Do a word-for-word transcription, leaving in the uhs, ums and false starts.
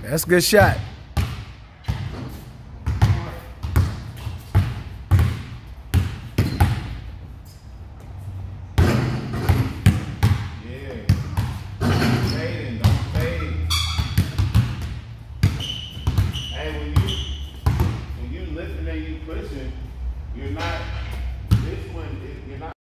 That's a good shot. Hey, when you when you lifting and you pushing, you're not. This one, you're not.